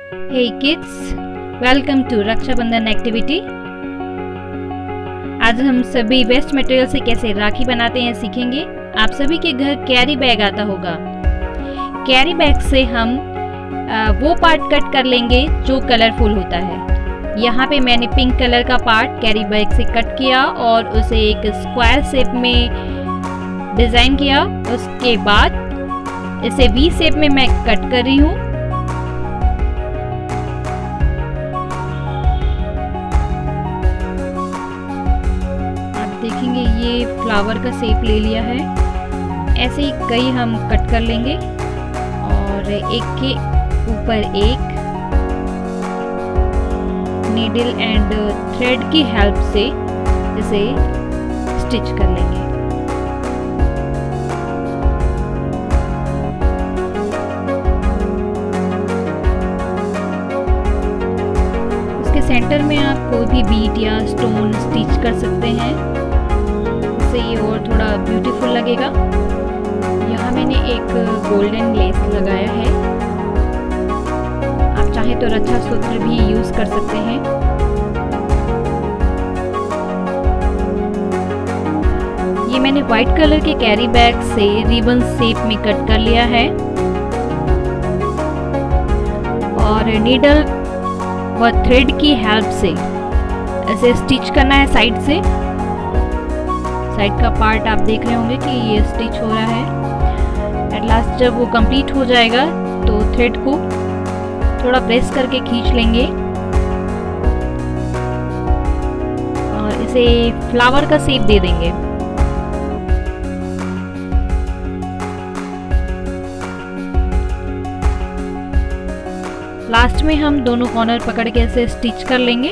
Hey kids, welcome to Rakshabandhan activity. आज हम सभी वेस्ट मटेरियल से कैसे राखी बनाते हैं सीखेंगे। आप सभी के घर कैरी बैग आता होगा। कैरी बैग से हम वो पार्ट कट कर लेंगे जो कलरफुल होता है। यहाँ पे मैंने पिंक कलर का पार्ट कैरी बैग से कट किया और उसे एक स्क्वायर शेप में डिज़ाइन किया। उसके बाद इसे वी शेप में मैं कट कर रही हूँ। आप देखेंगे ये फ्लावर का शेप ले लिया है। ऐसे ही कई हम कट कर लेंगे और एक के ऊपर एक नीडल एंड थ्रेड की हेल्प से इसे स्टिच कर लेंगे। इसके सेंटर में आप कोई भी बीट या स्टोन स्टिच कर सकते हैं, इससे ये और थोड़ा ब्यूटीफुल लगेगा। यहाँ मैंने एक गोल्डन लेस लगाया है। आप चाहे तो रक्षा सूत्र भी यूज कर सकते हैं। ये मैंने व्हाइट कलर के कैरी बैग से रिबन शेप में कट कर लिया है और नीडल व थ्रेड की हेल्प से ऐसे स्टिच करना है। साइड से साइड का पार्ट आप देख रहे होंगे कि ये स्टिच हो रहा है। एट लास्ट जब वो कंप्लीट हो जाएगा तो थ्रेड को थोड़ा प्रेस करके खींच लेंगे और इसे फ्लावर का शेप दे देंगे। लास्ट में हम दोनों कॉर्नर पकड़ के ऐसे स्टिच कर लेंगे।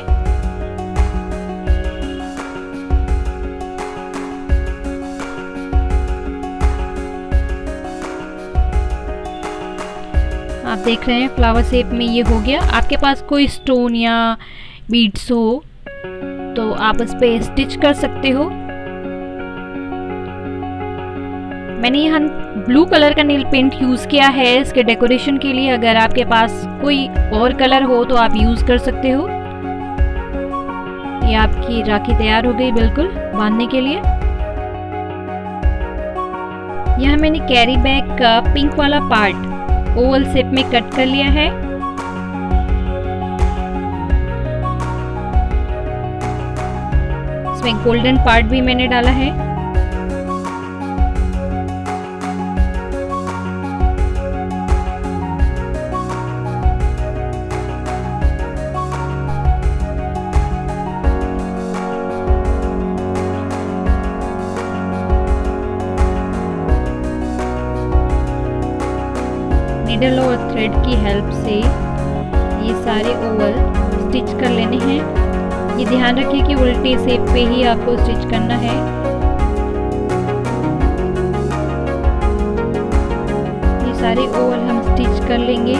आप देख रहे हैं फ्लावर शेप में ये हो गया। आपके पास कोई स्टोन या बीड्स हो तो आप इस पे स्टिच कर सकते हो। मैंने यहाँ ब्लू कलर का नेल पेंट यूज किया है इसके डेकोरेशन के लिए। अगर आपके पास कोई और कलर हो तो आप यूज कर सकते हो। ये आपकी राखी तैयार हो गई बिल्कुल बांधने के लिए। यहाँ मैंने कैरी बैग का पिंक वाला पार्ट ओवल शेप में कट कर लिया है। इसमें गोल्डन पार्ट भी मैंने डाला है। नीडल और थ्रेड की हेल्प से ये सारे ओवल स्टिच कर लेने हैं। ये ध्यान रखिए कि उल्टे शेप पे ही आपको स्टिच करना है। ये सारे ओवल हम स्टिच कर लेंगे।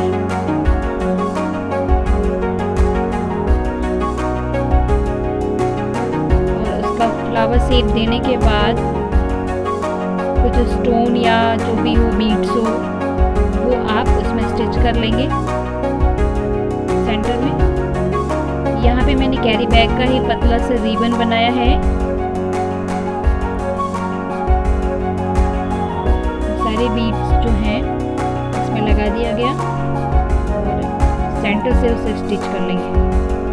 और उसका फ्लावर शेप देने के बाद कुछ स्टोन या जो भी हो बीड्स हो वो आप उसमें स्टिच कर लेंगे सेंटर में। यहाँ पे मैंने कैरी बैग का ही पतला सा रिबन बनाया है। सारे बीड्स जो हैं इसमें लगा दिया गया और सेंटर से उसे स्टिच कर लेंगे।